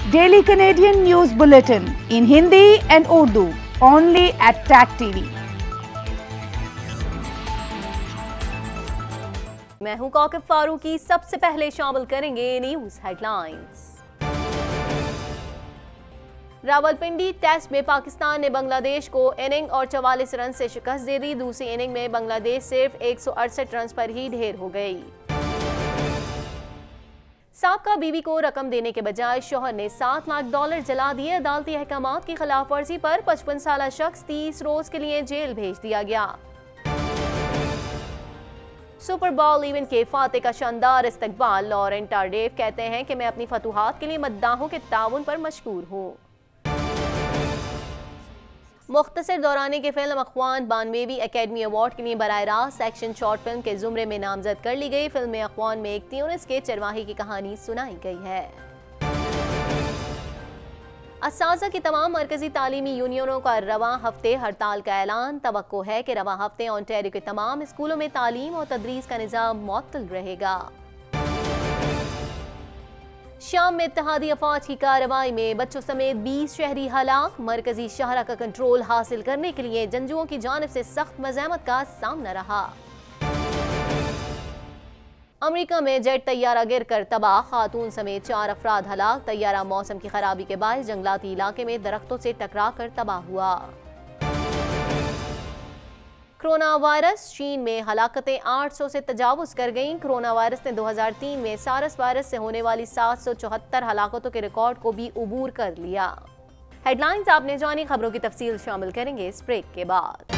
Daily Canadian News Bulletin in Hindi and Urdu only at TAC TV. मैं हूं कौकब फारूकी। सबसे पहले शामिल करेंगे न्यूज हेडलाइंस। रावलपिंडी टेस्ट में पाकिस्तान ने बांग्लादेश को इनिंग और 44 रन से शिकस्त दे दी। दूसरी इनिंग में बांग्लादेश सिर्फ 168 रन पर ही ढेर हो गई। साबका बीवी को रकम देने के बजाय शौहर ने $7 लाख जला दिए। अदालती अहकामात की खिलाफ वर्जी पर 55 साला शख्स 30 रोज के लिए जेल भेज दिया गया। सुपर बॉल इवेंट के फाते का शानदार इस्तकबाल। लॉरेन टार्डेव कहते हैं कि मैं अपनी फतूहात के लिए मद्दाहों के ताउन पर मशकूर हूँ। मुख्तसर दौराने के फिल्म अखवान 92वीं एकेडमी अवार्ड के लिए बराह रास्त एक्शन शॉर्ट फिल्म के जुमरे में नामजद कर ली गई। फिल्म में अखवान में एक त्यूनिस के चरवाही की कहानी सुनाई गई है। असातिज़ा की तमाम मरकजी तालीमी यूनियनों का रवां हफ्ते हड़ताल का ऐलान। तवक्को है कि रवां हफ्ते ओंटारियो के तमाम स्कूलों में तालीम और तदरीस का निज़ाम मुअत्तल रहेगा। शाम में इत्तेहादी अफवाज की कार्रवाई में बच्चों समेत 20 शहरी हलाक। मरकजी शहरा का कंट्रोल हासिल करने के लिए जंजुओं की जानिब से सख्त मज़ामत का सामना रहा। अमेरिका में जेट तैयारा गिरकर तबाह। खातून समेत 4 अफराद हलाक। तैयारा मौसम की खराबी के बायस जंगलाती इलाके में दरख्तों से टकरा कर तबाह हुआ। कोरोना वायरस चीन में हलाकतें 800 से तजावुज कर गईं। कोरोना वायरस ने 2003 में सारस वायरस से होने वाली 774 हलाकतों के रिकॉर्ड को भी उबूर कर लिया। हेडलाइंस आपने जानी। खबरों की तफसील शामिल करेंगे इस ब्रेक के बाद।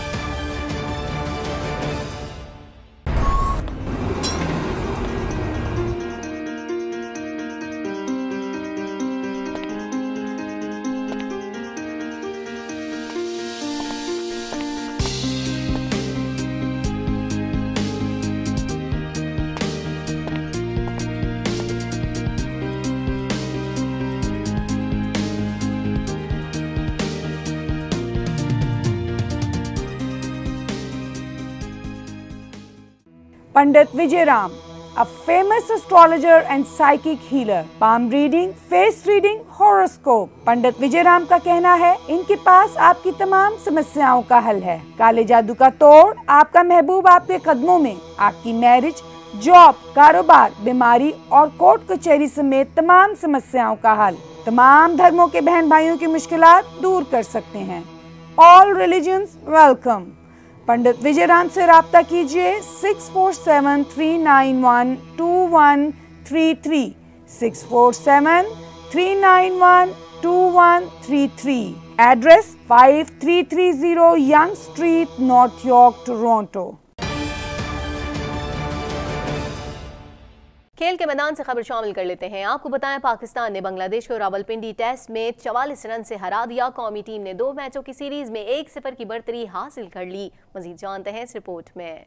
Pandit Vijayram, a famous astrologer and psychic healer, palm reading, face reading, horoscope। पंडित विजयराम का कहना है इनके पास आपकी तमाम समस्याओं का हल है। काले जादू का तोड़, आपका महबूब आपके कदमों में। आपकी मैरिज, जॉब, कारोबार, बीमारी और कोर्ट कचहरी समेत तमाम समस्याओं का हल। तमाम धर्मों के बहन भाइयों की मुश्किलात दूर कर सकते हैं। All religions welcome. Pandit Vijayram से राब्ता कीजिए 6473912133 6473912133। Address 5330 Yonge Street, North York, Toronto. खेल के मैदान से खबर शामिल कर लेते हैं। आपको बताएं पाकिस्तान ने बांग्लादेश को रावलपिंडी टेस्ट में 44 रन से हरा दिया। कौमी टीम ने 2 मैचों की सीरीज में 1-0 की बढ़तरी हासिल कर ली। मजीद जानते हैं इस रिपोर्ट में।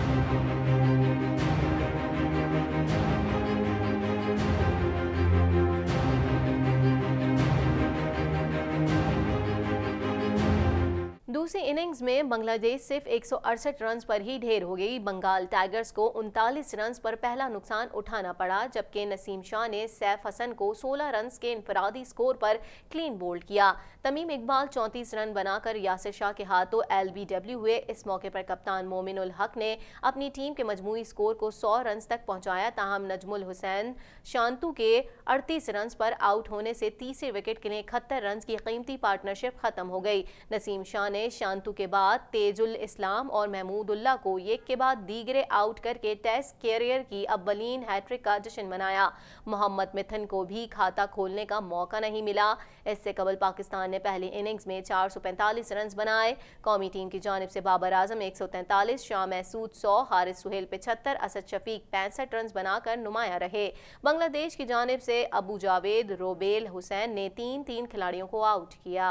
दूसरी इनिंग्स में बांग्लादेश सिर्फ 168 रन पर ही ढेर हो गई। बंगाल टाइगर्स को 39 रन पर पहला नुकसान उठाना पड़ा, जबकि नसीम शाह ने सैफ हसन को 16 रन के इनफरादी स्कोर पर क्लीन बोल्ड किया। तमीम इकबाल 34 रन बनाकर यासिर शाह के हाथों LBW हुए। इस मौके पर कप्तान मोमिन उल हक ने अपनी टीम के मजमूई स्कोर को 100 रन तक पहुंचाया। ताहम नजमुल हुसैन शांतु के 38 रन पर आउट होने से तीसरे विकेट के लिए 71 रन की कीमती पार्टनरशिप खत्म हो गई। नसीम शाह ने शांतु के बाद तेजुल इस्लाम और महमूदुल्लाह को एक के बाद दीगरे आउट करके टेस्ट कैरियर की अव्वलीन हैट्रिक का जश्न मनाया। मोहम्मद मिथन को भी खाता खोलने का मौका नहीं मिला। इससे कबल पाकिस्तान ने पहली इनिंग्स में 445 रन बनाए। कौमी टीम की जानिब से बाबर आजम 143, शाह महसूद 100, हारिस सुहेल 75, असद शफीक 65 रन बनाकर नुमाया रहे। बांग्लादेश की जानिब से अबू जावेद, रोबेल हुसैन ने 3-3 खिलाड़ियों को आउट किया।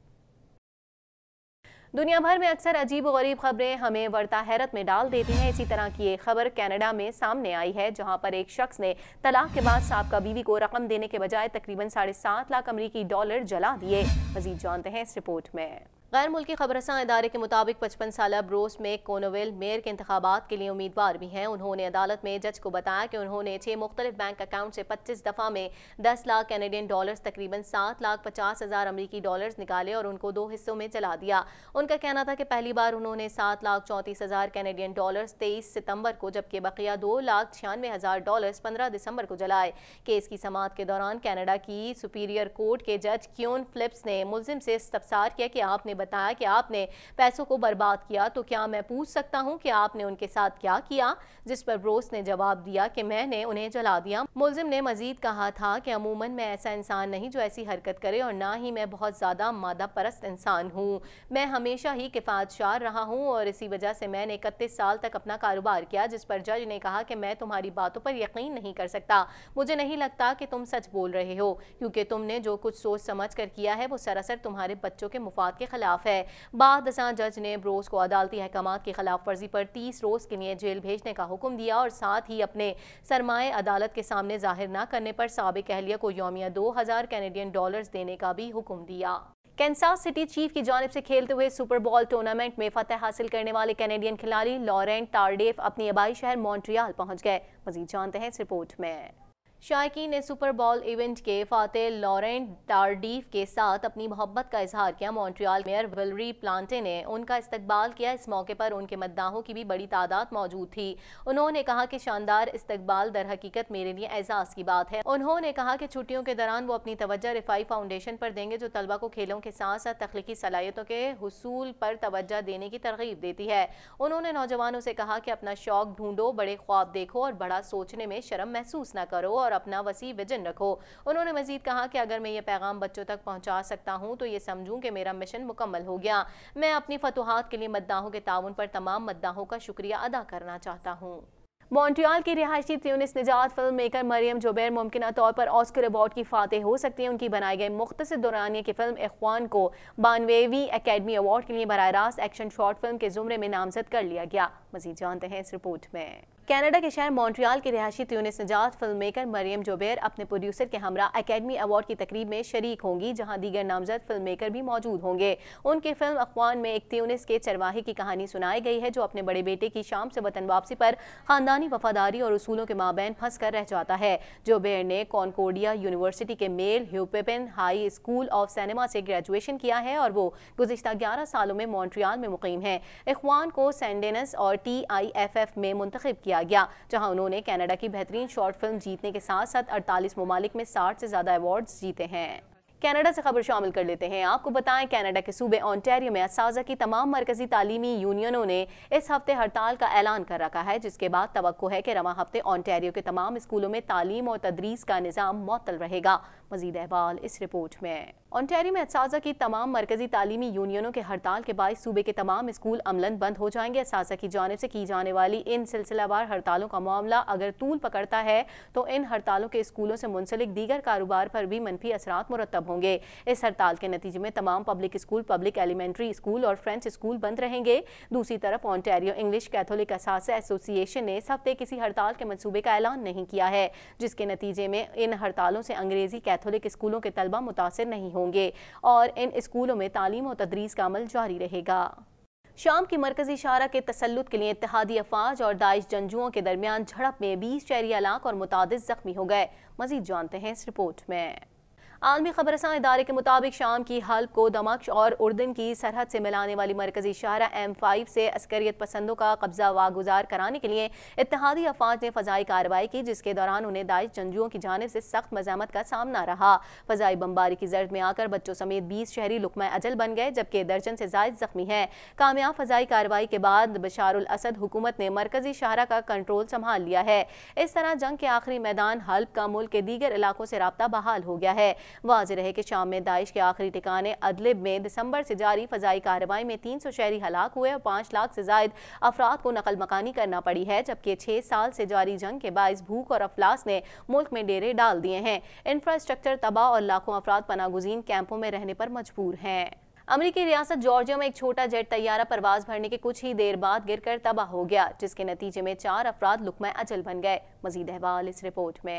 दुनिया भर में अक्सर अजीब और गरीब खबरें हमें वर्ता हैरत में डाल देती हैं। इसी तरह की एक खबर कनाडा में सामने आई है, जहां पर एक शख्स ने तलाक के बाद साबका बीवी को रकम देने के बजाय तकरीबन $7.5 लाख अमेरिकी डॉलर जला दिए। मजीद जानते हैं इस रिपोर्ट में। गैर मुल्की खबरसां इदारे के मुताबिक 55 साल ब्रोस में कोनोवेल मेयर के इंतखाबात के लिए उम्मीदवार भी हैं। उन्होंने अदालत में जज को बताया कि उन्होंने 6 मुख्तलिफ बैंक अकाउंट से 25 दफ़ा में 10 लाख कैनेडियन डॉलर्स तकरीबन 7,50,000 अमरीकी डॉलर्स निकाले और उनको 2 हिस्सों में जला दिया। उनका कहना था कि पहली बार उन्होंने 7,34,000 कैनेडियन डॉलर्स 23 सितंबर को, जबकि बकिया 2,96,000 डॉलर्स 15 दिसंबर को जलाए। केस की समाअत के दौरान कनाडा की सुपीरियर कोर्ट के जज क्यून फिलिप्स ने मुलजिम से इस्तफसार किया कि आपने बताया कि आपने पैसों को बर्बाद किया, तो क्या मैं पूछ सकता हूं कि आपने उनके साथ क्या किया? जिस पर ब्रोस ने जवाब दिया कि मैंने उन्हें जला दिया। मुलजिम ने मजीद कहा था कि अमूमन मैं ऐसा इंसान नहीं जो ऐसी हरकत करे और ना ही मैं बहुत ज़्यादा मादा परस्त इंसान हूँ। मैं हमेशा ही किफ़ायतशार रहा हूँ और इसी वजह से मैंने 31 साल तक अपना कारोबार किया। जिस पर जज ने कहा कि मैं तुम्हारी बातों पर यकीन नहीं कर सकता। मुझे नहीं लगता कि तुम सच बोल रहे हो, क्योंकि तुमने जो कुछ सोच समझ कर किया है वो सरासर तुम्हारे बच्चों के मुफाद के खिलाफ है। बाद असां जज ने ब्रोस को अदालती अहकामात की खिलाफ वर्जी पर 30 रोज के लिए जेल भेजने का हुक्म दिया और साथ ही अपने सरमाए अदालत के सामने जाहिर न करने पर साबिक अहलिया को यौमिया 2000 कैनेडियन डॉलर्स देने का भी हुक्म दिया। कैंसास सिटी चीफ की जानिब से खेलते हुए सुपर बॉल टूर्नामेंट में फतह हासिल करने वाले कैनेडियन खिलाड़ी लॉरेंट टार्डेफ अपनी आबाई शहर मॉन्ट्रियल पहुंच गए। मजीद जानते हैं इस रिपोर्ट में। शायकीन ने सुपर बॉल इवेंट के फातेह लॉरेंट टार्डीफ के साथ अपनी मोहब्बत का इजहार किया। मॉन्ट्रियल मेयर विलरी प्लांटे ने उनका इस्तकबाल किया। इस मौके पर उनके मद्दाहों की भी बड़ी तादाद मौजूद थी। उन्होंने कहा कि शानदार इस्तकबाल दर हकीकत मेरे लिए एजाज की बात है। उन्होंने कहा कि छुट्टियों के दौरान वो अपनी तवज्जो रिफाई फाउंडेशन पर देंगे, जो तलबा को खेलों के साथ साथ तख्लीकी सलाहियतों के हुसूल पर तवज्जो देने की तरगीब देती है। उन्होंने नौजवानों से कहा कि अपना शौक ढूंढो, बड़े ख्वाब देखो और बड़ा सोचने में शर्म महसूस न करो और अपना वसी विजन रखो। उन्होंने मजीद कहा कि अगर मैं ये पैगाम बच्चों तक पहुंचा सकता हूं तो ये समझूं कि मेरा मिशन मुकम्मल हो गया। मैं अपनी फतुहात के लिए मद्दाहों के ताउन पर तमाम मद्दाहों का शुक्रिया अदा करना चाहता हूं। मॉन्ट्रियल की रिहायशी ट्यूनिस निजात फिल्म मेकर मरियम जोबैर मुमकिन तौर पर ऑस्कर अवार्ड की फातेह हो सकती है। उनकी बनाई गई मुख्तसर दौरानिया की फिल्म इख्वान को 92वीं एकेडमी अवार्ड के लिए बराह रास्त एक्शन शॉर्ट फिल्म के जुमरे में नामजद कर लिया गया। मजीद जानते हैं इस रिपोर्ट में। कनाडा के शहर मॉन्ट्रियल की रिहायशी ट्यूनिस निजात फिल्म मेकर मरियम जोबैर अपने प्रोड्यूसर के हमरा एकेडमी अवार्ड की तकरीब में शरीक होंगी, जहां दीगर नामजद फिल्म मेकर भी मौजूद होंगे। उनकी फिल्म अख्वान में एक ट्यूनिस के चरवाहे की कहानी सुनाई गई है जो अपने बड़े बेटे की शाम से वतन वापसी पर खानदानी वफादारी और उसूलों के माबैन फंस कर रह जाता है। जोबैर ने कॉनकोर्डिया यूनिवर्सिटी के Mel Hoppenheim high school of cinema से ग्रेजुएशन किया है और वो गुज़िश्ता 11 सालों में मॉन्ट्रियल में मुकीम है। इख्वान को सैंडेनस और TIFF में मुंतखब किया गया, जहां उन्होंने कनाडा की बेहतरीन शॉर्ट फिल्म जीतने के साथ साथ 48 ममालिक में 60 से ज्यादा अवार्ड्स जीते हैं। कनाडा से खबर शामिल कर लेते हैं। आपको बताएं, कनाडा के सूबे ओंटारियो में असातिज़ा की तमाम मरकजी तालीमी यूनियनों ने इस हफ्ते हड़ताल का ऐलान कर रखा है, जिसके बाद तवक्को है कि रवां हफ्ते ओंटारियो के तमाम स्कूलों में तालीम और तदरीस का निज़ाम मुअत्तल रहेगा। मजीद अहवाल इस रिपोर्ट में। ओंटारियो में असातिज़ा की तमाम मरकजी तालीमी यूनियनों के हड़ताल के बाद सूबे के तमाम स्कूल अमलन बंद हो जाएंगे। असातिज़ा की जानिब से की जाने वाली इन सिलसिलावार हड़तालों का मामला अगर तूल पकड़ता है तो इन हड़तालों के स्कूलों से मुंसलिक दीगर कारोबार पर भी मनफी असरात मुरतब होंगे। इस हड़ताल के नतीजे में तमाम public school, public elementary school और फ्रेंच स्कूल बंद रहेंगे। दूसरी तरफ ओंटारियो इंग्लिश कैथोलिक असातिज़ा एसोसिएशन ने इस हफ्ते किसी हड़ताल के मंसूबे का ऐलान नहीं किया है, जिसके नतीजे में इन हड़तालों से अंग्रेजी कैथोलिक स्कूलों के तलबा मुतासिर नहीं होंगे और इन स्कूलों में तालीम और तदरीस का अमल जारी रहेगा। शाम की मरकजी शारा के तसल्लुत के लिए इत्तेहादी अफवाज और दाइश जंजुओं के दरमियान झड़प में 20 शहरी हलाक और मुतादिद जख्मी हो गए। मजीद जानते हैं इस रिपोर्ट में। आलमी खबरसां इदारे के मुताबिक शाम की हल्ब को दमश्क और उर्दन की सरहद से मिलाने वाली मरकजी शाहरा M5 से अस्करियत पसंदों का कब्जा वागुजार कराने के लिए इत्तेहादी अफवाज ने फ़ज़ाई कार्रवाई की, जिसके दौरान उन्हें दाइश जंजुओं की जानिब से सख्त मज़ामत का सामना रहा। फ़ज़ाई बमबारी की जर्द में आकर बच्चों समेत 20 शहरी लुक़मा अजल बन गए, जबकि दर्जन से ज़ायद जख्मी हैं। कामयाब फ़ज़ाई कार्रवाई के बाद बशारुल असद हुकूमत ने मरकजी शाहरा का कंट्रोल संभाल लिया है। इस तरह जंग के आखिरी मैदान हल्ब का मुल्क के दीगर इलाकों से रब्ता बहाल हो गया है। वाज़ेह रहे कि शाम में दाइश के आखिरी ठिकाने अदलिब में दिसंबर से जारी फजाई कार्रवाई में 300 शहरी हलाक हुए और 5 लाख से जायद अफराद को नकल मकानी करना पड़ी है, जबकि 6 साल से जारी जंग के बाइस भूख और अफलास ने मुल्क में डेरे डाल दिए हैं। इंफ्रास्ट्रक्चर तबाह और लाखों अफराद पनागुज़ीन कैंपों में रहने पर मजबूर हैं। अमरीकी रियासत जॉर्जिया में एक छोटा जेट तैयारा परवाज भरने के कुछ ही देर बाद गिरकर तबाह हो गया, जिसके नतीजे में 4 अफराद लुक़मा अजल बन गए। मजीद अहवाल इस रिपोर्ट में।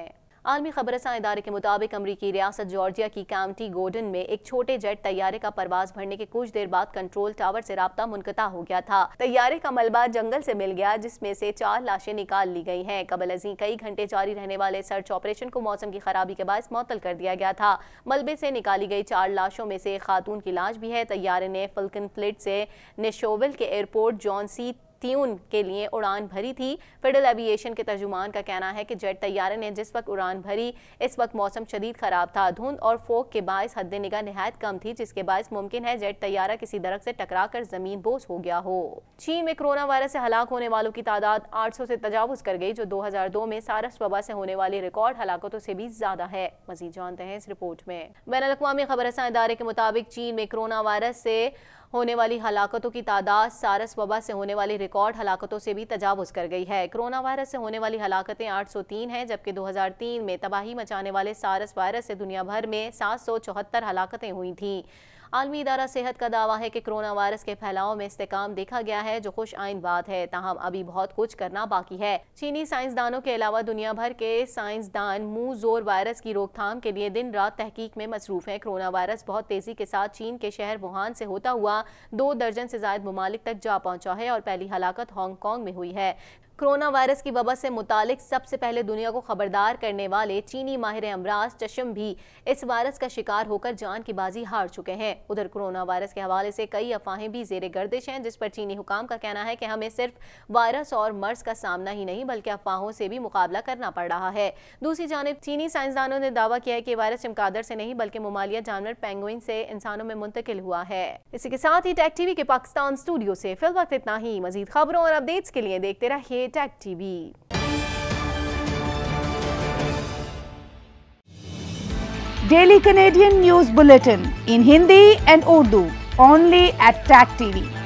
आलमी खबरसां इदारे के मुताबिक अमरीकी रियासत जॉर्जिया की काउंटी गोर्डन में एक छोटे जेट तैयारे का परवाज भरने के कुछ देर बाद कंट्रोल टावर से राब्ता मुनक़ता हो गया था। तैयारे का मलबा जंगल से मिल गया, जिसमें से 4 लाशें निकाल ली गई हैं। कबल अज़ीं कई घंटे जारी रहने वाले सर्च ऑपरेशन को मौसम की खराबी के बायस मुअत्तल कर दिया गया था। मलबे से निकाली गई 4 लाशों में से एक खातून की लाश भी है। तैयारे ने फल्कन फ्लीट से नेशोविल के एयरपोर्ट जॉन सी त्यून के लिए उड़ान भरी थी। फेडरल एविएशन के तर्जुमान का कहना है कि जेट तैयारे ने जिस वक्त उड़ान भरी, इस वक्त मौसम शदीद खराब था। धुंध और फोग के बायस हद निगाह निहायत कम थी, जिसके बायस मुमकिन है जेट तैयारा किसी दरख्त से टकराकर जमीन बोस हो गया हो। चीन में कोरोना वायरस से हलाक होने वालों की तादाद 800 से तजावुज कर गई, जो 2002 में सारस वबा से होने वाली रिकॉर्ड हलाकतों से भी ज्यादा है। मजीद जानते हैं इस रिपोर्ट में। बैनुल-अक़वामी खबरसां इदारे के मुताबिक चीन में कोरोना वायरस से होने वाली हलाकतों की तादाद सारस वबा से होने वाली रिकॉर्ड हलाकतों से भी तजावुज कर गई है। कोरोना वायरस से होने वाली हलाकतें 803 हैं, जबकि 2003 में तबाही मचाने वाले सारस वायरस से दुनिया भर में 774 हलाकतें हुई थीं। आलमी इदारा सेहत का दावा है कि कोरोना वायरस के फैलाव में इस्तेकाम देखा गया है, जो खुश आइन बात है। ताहम अभी बहुत कुछ करना बाकी है। चीनी साइंसदानों के अलावा दुनिया भर के साइंसदान मुंह जोर वायरस की रोकथाम के लिए दिन रात तहकीक में मसरूफ हैं। कोरोना वायरस बहुत तेजी के साथ चीन के शहर वुहान से होता हुआ 2 दर्जन से ज्यादा ममालिक तक जा पहुंचा है और पहली हलाकत हांगकांग में हुई है। कोरोना वायरस की वबा से मुतालिक सबसे पहले दुनिया को खबरदार करने वाले चीनी माहिर अमराज चशम भी इस वायरस का शिकार होकर जान की बाजी हार चुके हैं। उधर कोरोना वायरस के हवाले से कई अफवाहें भी ज़ेरे गर्दिश हैं, जिस पर चीनी हुकाम का कहना है कि हमें सिर्फ वायरस और मर्ज का सामना ही नहीं बल्कि अफवाहों से भी मुकाबला करना पड़ रहा है। दूसरी जानिब चीनी साइंसदानों ने दावा किया है कि वायरस चमगादड़ से नहीं बल्कि ममालिया जानवर पेंगुइन से इंसानों में मुंतकिल हुआ है। इसी के साथ ही टेक टीवी के पाकिस्तान स्टूडियो से फिल वक्त इतना ही। मजीद खबरों और अपडेट्स के लिए देखते रहिए tech TV. Daily Canadian News Bulletin in Hindi and Urdu only at TAC TV.